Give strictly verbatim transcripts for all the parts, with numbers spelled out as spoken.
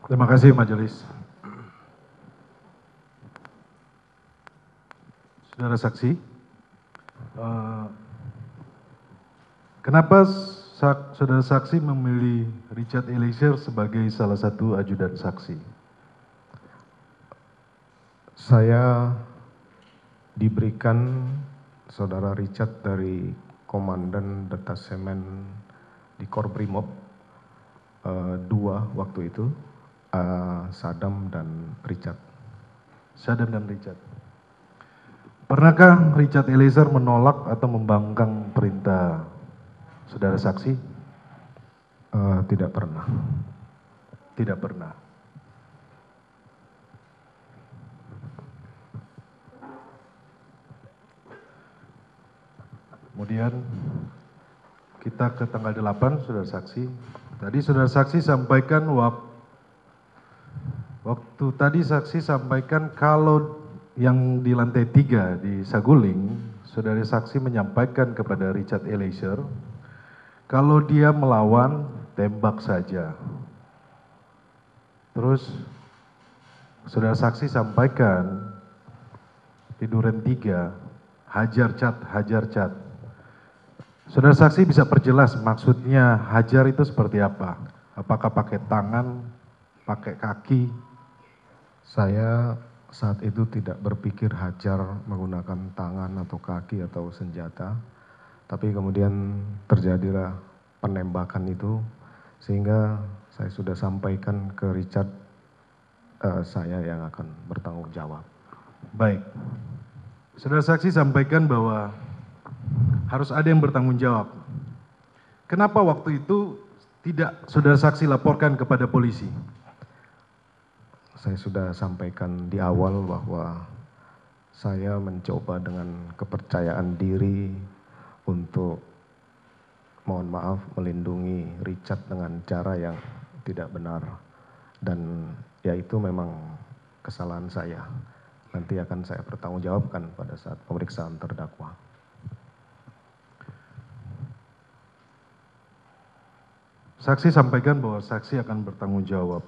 Terima kasih majelis. Saudara saksi, uh, kenapa sak, saudara saksi memilih Richard Eliezer sebagai salah satu ajudan saksi? Saya diberikan saudara Richard dari Komandan Detasemen di Korbrimob uh, dua waktu itu, uh, Sadam dan Richard. Sadam dan Richard. Pernahkah Richard Eliezer menolak atau membangkang perintah saudara saksi? Uh, tidak pernah. Tidak pernah. Kemudian kita ke tanggal delapan, saudara saksi. Tadi saudara saksi sampaikan waktu, waktu tadi saksi sampaikan kalau yang di lantai tiga di Saguling, saudara saksi menyampaikan kepada Richard Eliezer, kalau dia melawan, tembak saja. Terus saudara saksi sampaikan di Duren tiga, hajar cat, hajar cat. Saudara saksi bisa perjelas maksudnya hajar itu seperti apa? Apakah pakai tangan, pakai kaki? Saya saat itu tidak berpikir hajar menggunakan tangan atau kaki atau senjata, tapi kemudian terjadilah penembakan itu, sehingga saya sudah sampaikan ke Richard, uh, saya yang akan bertanggung jawab. Baik, saudara saksi sampaikan bahwa harus ada yang bertanggung jawab. Kenapa waktu itu tidak saudara saksi laporkan kepada polisi? Saya sudah sampaikan di awal bahwa saya mencoba dengan kepercayaan diri untuk, mohon maaf, melindungi Richard dengan cara yang tidak benar. Dan ya itu memang kesalahan saya. Nanti akan saya pertanggungjawabkan pada saat pemeriksaan terdakwa. Saksi sampaikan bahwa saksi akan bertanggung jawab.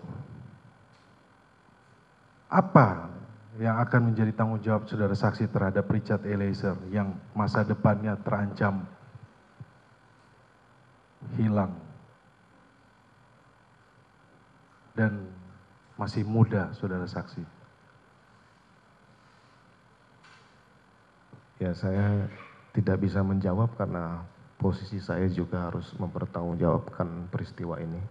Apa yang akan menjadi tanggung jawab saudara saksi terhadap Richard Eliezer yang masa depannya terancam hilang dan masih muda, saudara saksi? Ya, saya tidak bisa menjawab karena posisi saya juga harus mempertanggungjawabkan peristiwa ini.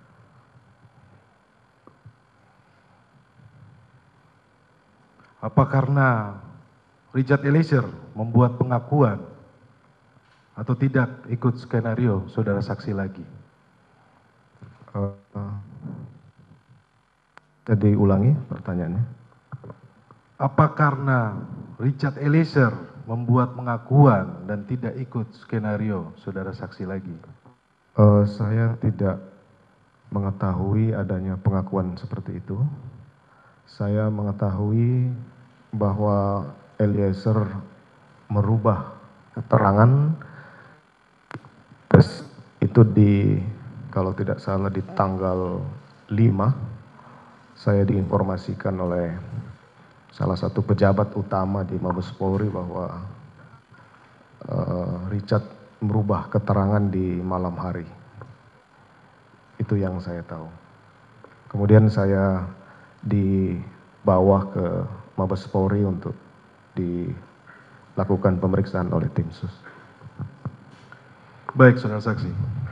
Apa karena Richard Eliezer membuat pengakuan atau tidak ikut skenario saudara saksi lagi? Uh, uh, jadi ulangi pertanyaannya. Apa karena Richard Eliezer membuat pengakuan dan tidak ikut skenario saudara saksi lagi? Uh, saya tidak mengetahui adanya pengakuan seperti itu. Saya mengetahui bahwa Eliezer merubah keterangan itu di, kalau tidak salah di tanggal lima, saya diinformasikan oleh salah satu pejabat utama di Mabes Polri bahwa uh, Richard merubah keterangan di malam hari. Itu yang saya tahu. Kemudian saya dibawa ke Mabes Polri untuk dilakukan pemeriksaan oleh tim sus. Baik, saudara saksi.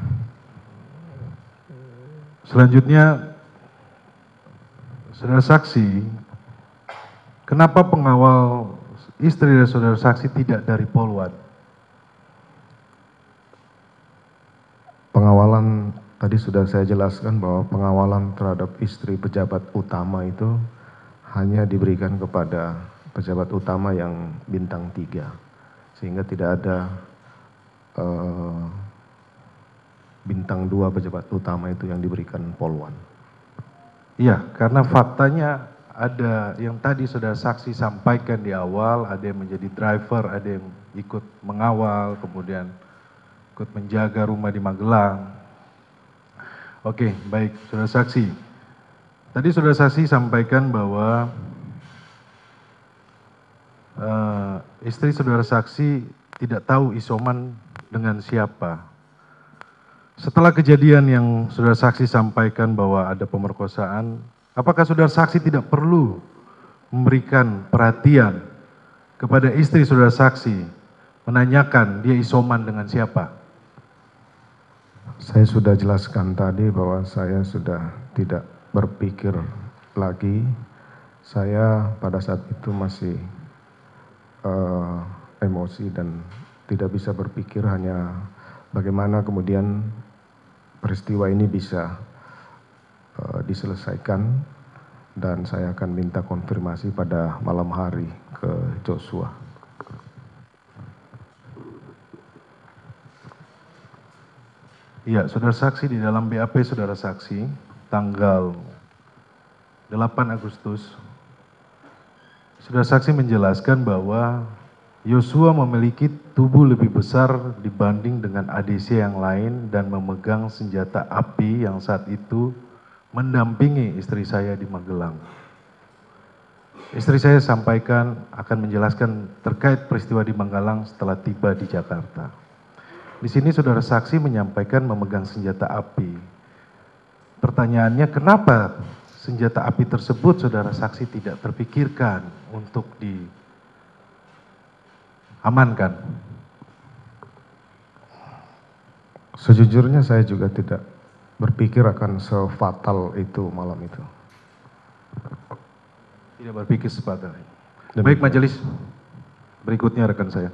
Selanjutnya, saudara saksi, kenapa pengawal istri dari saudara saksi tidak dari Polwan? Pengawalan tadi sudah saya jelaskan bahwa pengawalan terhadap istri pejabat utama itu hanya diberikan kepada pejabat utama yang bintang tiga, sehingga tidak ada uh, bintang dua pejabat utama itu yang diberikan Polwan. Iya, karena faktanya ada yang tadi saudara saksi sampaikan di awal, ada yang menjadi driver, ada yang ikut mengawal, kemudian ikut menjaga rumah di Magelang. Oke, baik, saudara saksi. Tadi saudara saksi sampaikan bahwa uh, istri saudara saksi tidak tahu isoman dengan siapa. Setelah kejadian yang saudara saksi sampaikan bahwa ada pemerkosaan, apakah saudara saksi tidak perlu memberikan perhatian kepada istri saudara saksi, menanyakan dia isoman dengan siapa? Saya sudah jelaskan tadi bahwa saya sudah tidak berpikir lagi. Saya pada saat itu masih uh, emosi dan tidak bisa berpikir, hanya bagaimana kemudian peristiwa ini bisa uh, diselesaikan, dan saya akan minta konfirmasi pada malam hari ke Joshua. Iya, saudara saksi, di dalam B A P saudara saksi tanggal delapan Agustus, saudara saksi menjelaskan bahwa Yosua memiliki tubuh lebih besar dibanding dengan A D C yang lain dan memegang senjata api yang saat itu mendampingi istri saya di Magelang. Istri saya sampaikan akan menjelaskan terkait peristiwa di Magelang setelah tiba di Jakarta. Di sini saudara saksi menyampaikan memegang senjata api. Pertanyaannya, kenapa senjata api tersebut saudara saksi tidak terpikirkan untuk diamankan? Sejujurnya saya juga tidak berpikir akan sefatal itu malam itu. Tidak berpikir sefatal. Baik majelis, berikutnya rekan saya.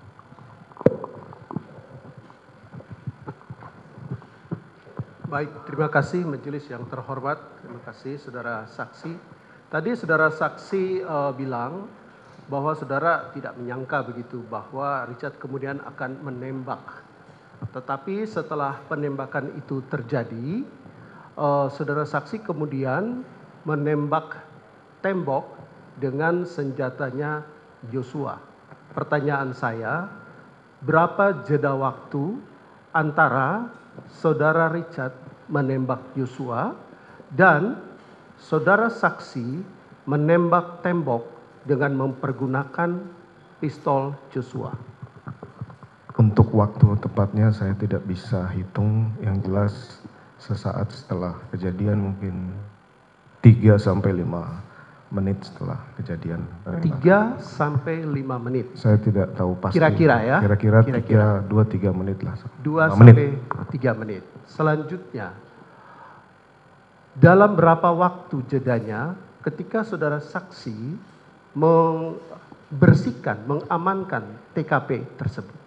Baik, terima kasih majelis yang terhormat. Terima kasih saudara saksi. Tadi saudara saksi uh, bilang bahwa saudara tidak menyangka begitu bahwa Richard kemudian akan menembak. Tetapi setelah penembakan itu terjadi, uh, saudara saksi kemudian menembak tembok dengan senjatanya Joshua. Pertanyaan saya, berapa jeda waktu antara saudara Richard menembak Joshua dan saudara saksi menembak tembok dengan mempergunakan pistol Joshua? Untuk waktu tepatnya saya tidak bisa hitung, yang jelas sesaat setelah kejadian, mungkin tiga sampai lima menit setelah kejadian. tiga sampai lima menit. Saya tidak tahu pasti. Kira-kira ya? Kira-kira dua tiga menit lah. dua sampai tiga menit. Selanjutnya, dalam berapa waktu jedanya ketika saudara saksi membersihkan, mengamankan T K P tersebut?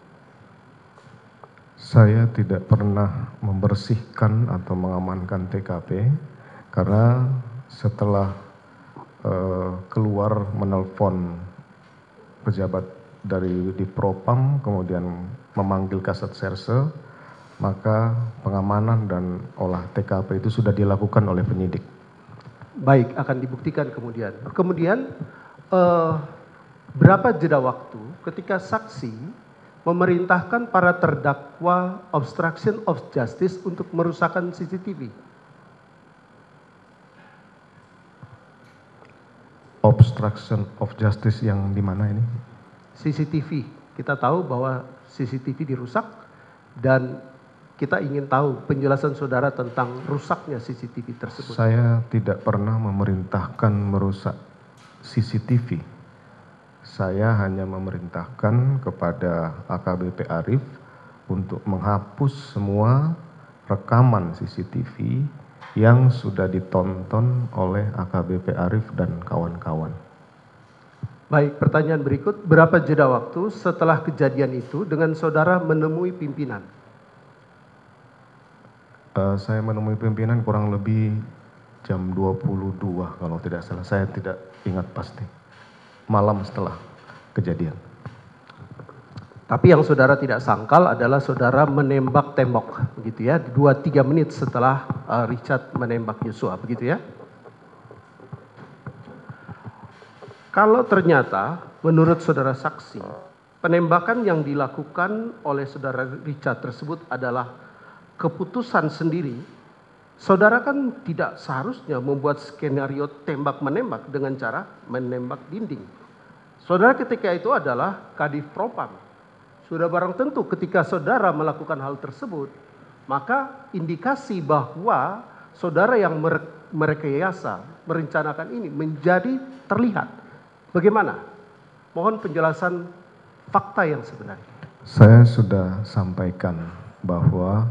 Saya tidak pernah membersihkan atau mengamankan T K P karena setelah uh, keluar menelpon pejabat dari di Propam, kemudian memanggil Kasat Serse, maka pengamanan dan olah T K P itu sudah dilakukan oleh penyidik. Baik, akan dibuktikan kemudian. Kemudian uh, berapa jeda waktu ketika saksi memerintahkan para terdakwa obstruction of justice untuk merusakkan C C T V? Obstruction of justice yang di mana ini? C C T V. Kita tahu bahwa C C T V dirusak dan kita ingin tahu penjelasan saudara tentang rusaknya C C T V tersebut. Saya tidak pernah memerintahkan merusak C C T V. Saya hanya memerintahkan kepada A K B P Arief untuk menghapus semua rekaman C C T V yang sudah ditonton oleh A K B P Arief dan kawan-kawan. Baik, pertanyaan berikut, berapa jeda waktu setelah kejadian itu dengan saudara menemui pimpinan? Uh, saya menemui pimpinan kurang lebih jam dua puluh dua kalau tidak salah, saya tidak ingat pasti. Malam setelah kejadian. Tapi yang saudara tidak sangkal adalah saudara menembak tembok, begitu ya, dua tiga menit setelah uh, Richard menembak Joshua, begitu ya? Kalau ternyata menurut saudara saksi, penembakan yang dilakukan oleh saudara Richard tersebut adalah keputusan sendiri Saudara kan tidak seharusnya membuat skenario tembak-menembak dengan cara menembak dinding. Saudara ketika itu adalah Kadif Propam. Sudah barang tentu ketika saudara melakukan hal tersebut, maka indikasi bahwa saudara yang merekayasa, merencanakan ini menjadi terlihat. Bagaimana? Mohon penjelasan fakta yang sebenarnya. Saya sudah sampaikan bahwa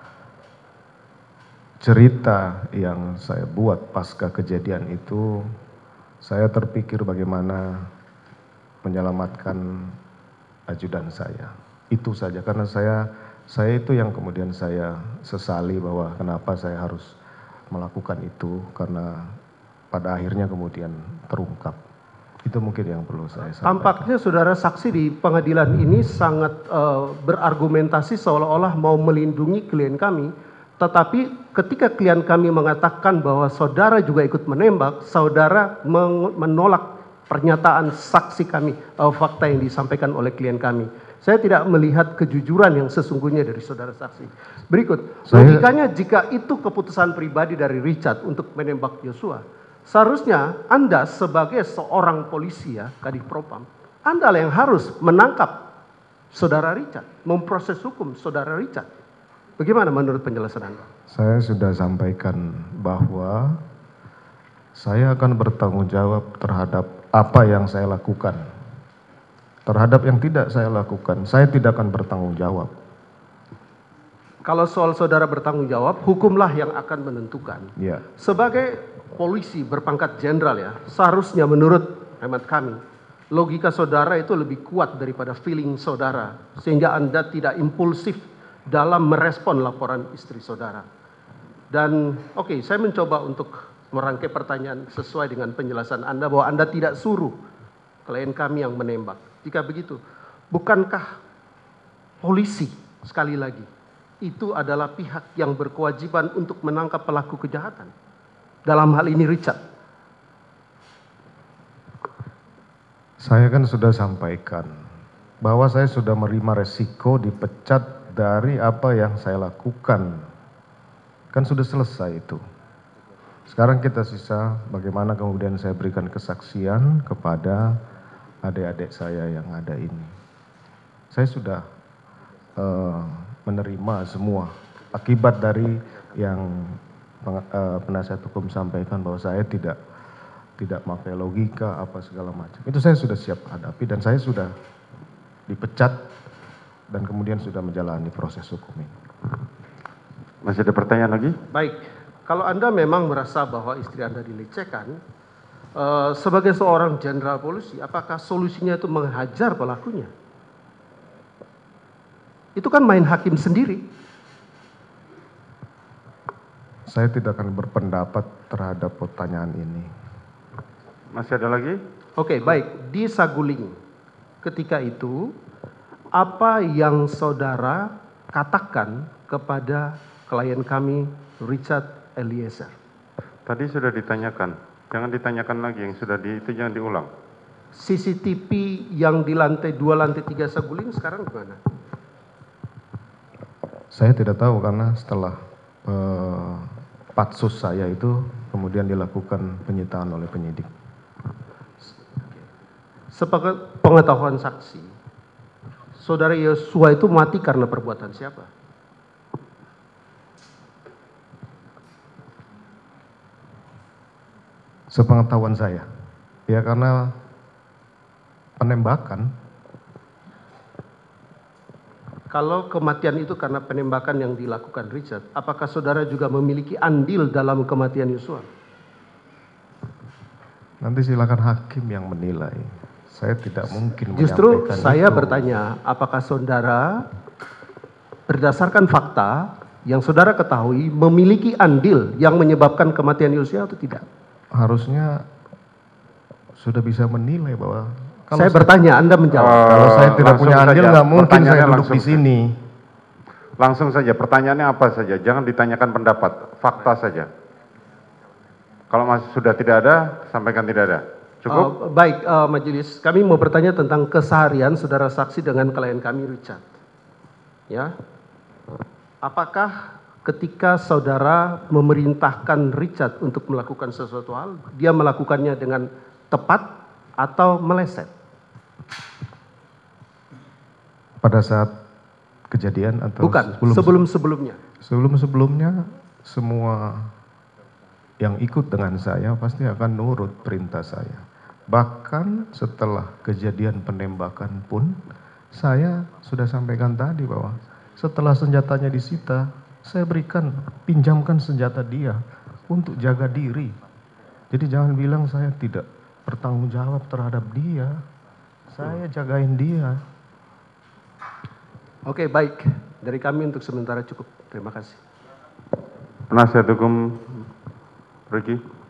cerita yang saya buat pasca kejadian itu, saya terpikir bagaimana menyelamatkan ajudan saya. Itu saja, karena saya saya itu yang kemudian saya sesali bahwa kenapa saya harus melakukan itu, karena pada akhirnya kemudian terungkap. Itu mungkin yang perlu saya sampaikan. Tampaknya saudara saksi di pengadilan ini sangat uh, berargumentasi seolah-olah mau melindungi klien kami. Tetapi ketika klien kami mengatakan bahwa saudara juga ikut menembak, saudara menolak pernyataan saksi kami, uh, fakta yang disampaikan oleh klien kami. Saya tidak melihat kejujuran yang sesungguhnya dari saudara saksi. Berikut, Saya... logikanya jika itu keputusan pribadi dari Richard untuk menembak Yosua, seharusnya Anda sebagai seorang polisi ya, Kadif Propam, Anda yang harus menangkap saudara Richard, memproses hukum saudara Richard. Bagaimana menurut penjelasan Anda? Saya sudah sampaikan bahwa saya akan bertanggung jawab terhadap apa yang saya lakukan. Terhadap yang tidak saya lakukan, saya tidak akan bertanggung jawab. Kalau soal saudara bertanggung jawab, hukumlah yang akan menentukan. Ya. Sebagai polisi berpangkat jenderal ya, seharusnya menurut hemat kami, logika saudara itu lebih kuat daripada feeling saudara, sehingga Anda tidak impulsif dalam merespon laporan istri saudara. Dan oke, okay, saya mencoba untuk merangkai pertanyaan sesuai dengan penjelasan Anda bahwa Anda tidak suruh klien kami yang menembak. Jika begitu, bukankah polisi sekali lagi itu adalah pihak yang berkewajiban untuk menangkap pelaku kejahatan? Dalam hal ini Richard. Saya kan sudah sampaikan bahwa saya sudah menerima resiko dipecat dari apa yang saya lakukan. Kan sudah selesai itu. Sekarang kita sisa bagaimana kemudian saya berikan kesaksian kepada adik-adik saya yang ada ini. Saya sudah uh, menerima semua akibat dari yang uh, penasihat hukum sampaikan bahwa saya tidak tidak pakai logika apa segala macam. Itu saya sudah siap hadapi dan saya sudah dipecat dan kemudian sudah menjalani proses hukum ini. Masih ada pertanyaan lagi? Baik, kalau Anda memang merasa bahwa istri Anda dilecehkan, uh, sebagai seorang jenderal polisi, apakah solusinya itu menghajar pelakunya? Itu kan main hakim sendiri. Saya tidak akan berpendapat terhadap pertanyaan ini. Masih ada lagi? Oke, baik. Di Saguling, ketika itu, apa yang saudara katakan kepada klien kami, Richard Eliezer? Tadi sudah ditanyakan. Jangan ditanyakan lagi, yang sudah di, itu jangan diulang. C C T V yang di lantai dua, lantai tiga Saguling sekarang gimana? Saya tidak tahu karena setelah uh, patsus saya itu kemudian dilakukan penyitaan oleh penyidik. Sepengetahuan saksi, saudara Yosua itu mati karena perbuatan siapa? Sepengetahuan saya, ya karena penembakan. Kalau kematian itu karena penembakan yang dilakukan Richard, apakah saudara juga memiliki andil dalam kematian Yosua? Nanti silakan hakim yang menilai. Saya tidak mungkin Justru menyampaikan saya itu. bertanya, apakah saudara berdasarkan fakta yang saudara ketahui memiliki andil yang menyebabkan kematian Yosua atau tidak? Harusnya sudah bisa menilai bahwa kalau saya, saya bertanya, Anda menjawab. Uh, kalau saya tidak punya saja. andil, nggak mungkin saya duduk di sini. Langsung saja, pertanyaannya apa saja. Jangan ditanyakan pendapat, fakta saja. Kalau masih sudah tidak ada, sampaikan tidak ada. Cukup? Uh, baik, uh, majelis. Kami mau bertanya tentang keseharian saudara saksi dengan klien kami Richard. Ya, apakah ketika saudara memerintahkan Richard untuk melakukan sesuatu hal, dia melakukannya dengan tepat atau meleset? Pada saat kejadian atau Bukan, sebelum sebelum-sebelumnya. sebelum-sebelumnya semua yang ikut dengan saya pasti akan nurut perintah saya. Bahkan setelah kejadian penembakan pun saya sudah sampaikan tadi bahwa setelah senjatanya disita, saya berikan, pinjamkan senjata dia untuk jaga diri. Jadi jangan bilang saya tidak bertanggung jawab terhadap dia. Saya jagain dia. Oke, baik. Dari kami untuk sementara cukup. Terima kasih. Penasihat hukum Ricky.